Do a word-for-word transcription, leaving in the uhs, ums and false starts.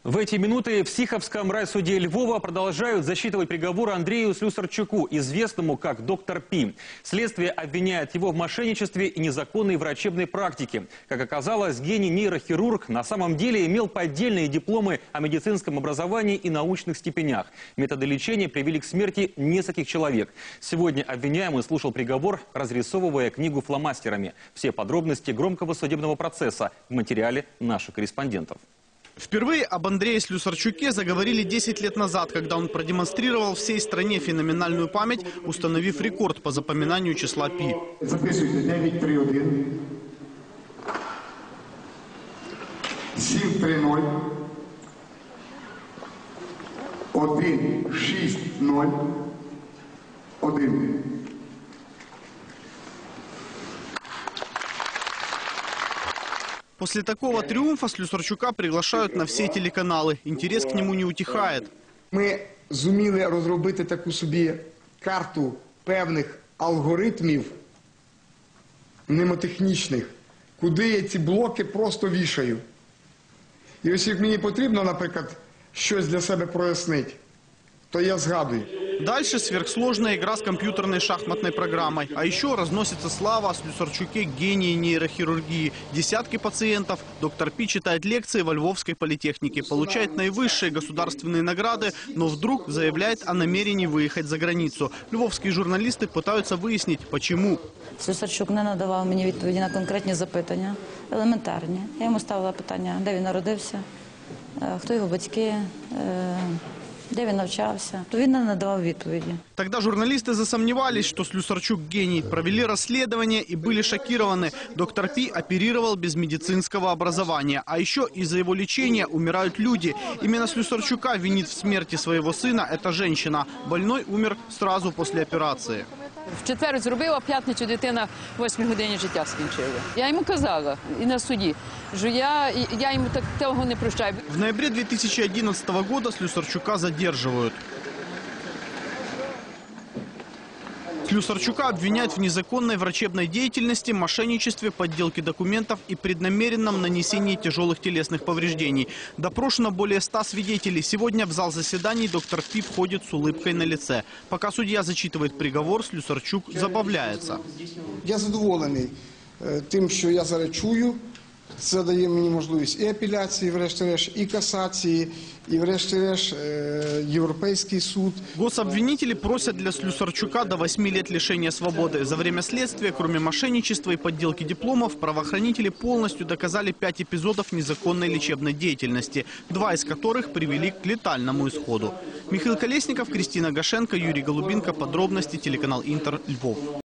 В эти минуты в Сиховском райсуде Львова продолжают засчитывать приговор Андрею Слюсарчуку, известному как доктор Пи. Следствие обвиняет его в мошенничестве и незаконной врачебной практике. Как оказалось, гений нейрохирург на самом деле имел поддельные дипломы о медицинском образовании и научных степенях. Методы лечения привели к смерти нескольких человек. Сегодня обвиняемый слушал приговор, разрисовывая книгу фломастерами. Все подробности громкого судебного процесса в материале наших корреспондентов. Впервые об Андрее Слюсарчуке заговорили десять лет назад, когда он продемонстрировал всей стране феноменальную память, установив рекорд по запоминанию числа Пи. Записуйте дев'ять три один, сім три ноль, один шість ноль, один. После такого триумфа Слюсарчука приглашают на все телеканалы. Интерес к нему не утихает. Ми зуміли розробити таку собі карту певних алгоритмів мнемотехнічних, куди я ці блоки просто вішаю. І ось як мені потрібно, наприклад, щось для себе прояснити, то я згадую. Дальше сверхсложная игра с компьютерной шахматной программой. А еще разносится слава о Слюсарчуке, гении нейрохирургии. Десятки пациентов. Доктор Пи читает лекции во Львовской политехнике, получает наивысшие государственные награды, но вдруг заявляет о намерении выехать за границу. Львовские журналисты пытаются выяснить, почему. Слюсарчук не надавав мені відповіді на конкретні запитання, елементарні. Я йому ставила питання, де він народився, хто його батьки, де він навчався, то він не надавав відповіді. Тогда журналисты засомневались, что Слюсарчук гений. Провели расследование и были шокированы. Доктор Пи оперировал без медицинского образования. А еще из-за его лечения умирают люди. Именно Слюсарчука винит в смерти своего сына эта женщина. Больной умер сразу после операции. В четвер зробив, а п'ятницю дитина в восьмій годині життя скінчила. Я йому казала і на суді, що я, я йому так, того не прощаю. В ноябре две тысячи одиннадцатого года Слюсарчука задерживают. Слюсарчука обвиняют в незаконной врачебной деятельности, мошенничестве, подделке документов и преднамеренном нанесении тяжелых телесных повреждений. Допрошено более ста свидетелей. Сегодня в зал заседаний доктор Пи входит с улыбкой на лице. Пока судья зачитывает приговор, Слюсарчук забавляется. Я задоволений тим, що я зараз чую. Це дає мені можливість і апеляції, врешті-решт, і касації, і врешті-решт Європейський суд. Гособвинители просят для Слюсарчука до восьми лет лишения свободы. За время следствия, кроме мошенничества и подделки дипломов, правоохранители полностью доказали пять эпизодов незаконной лечебной деятельности, два из которых привели к летальному исходу. Михаил Колесников, Кристина Гашенко, Юрий Голубинко. Подробности, телеканал Интер, Львов.